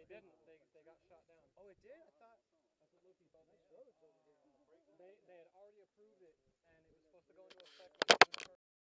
They didn't. They got shot down. Oh, it did? I thought. That's what Loki thought. Nice roads over here. They had already approved